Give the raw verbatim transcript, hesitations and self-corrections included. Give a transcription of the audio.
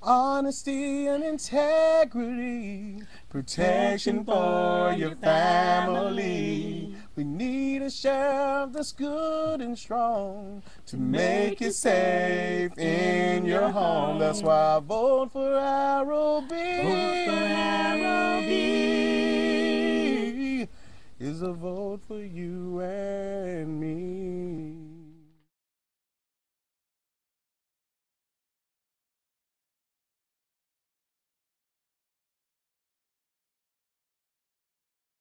Honesty and integrity, protection for your family. We need a sheriff that's good and strong to make you safe in your home. That's why I vote for Harold B. Vote for Harold B. Is a vote for you